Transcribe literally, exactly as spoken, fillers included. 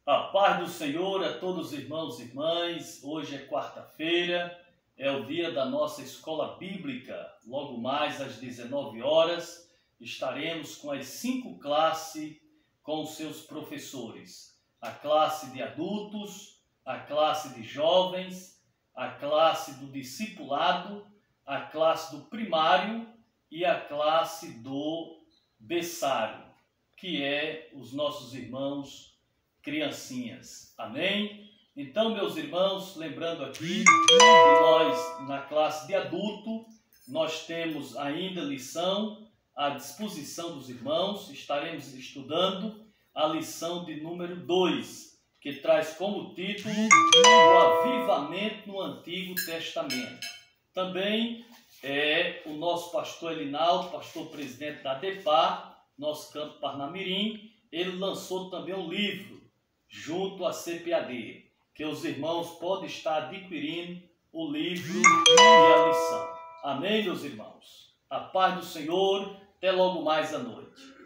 A paz do Senhor a todos os irmãos e irmãs. Hoje é quarta-feira, é o dia da nossa escola bíblica. Logo mais às dezenove horas estaremos com as cinco classes com os seus professores. A classe de adultos, a classe de jovens, a classe do discipulado, a classe do primário e a classe do berçário, que é os nossos irmãos criancinhas. Amém? Então, meus irmãos, lembrando aqui que nós, na classe de adulto, nós temos ainda lição à disposição dos irmãos. Estaremos estudando a lição de número dois, que traz como título o avivamento no Antigo Testamento. Também é o nosso pastor Elinaldo, pastor presidente da ADEPAR, nosso campo Parnamirim. Ele lançou também um livro junto à C P A D, que os irmãos podem estar adquirindo o livro e a lição. Amém, meus irmãos? A paz do Senhor, até logo mais à noite.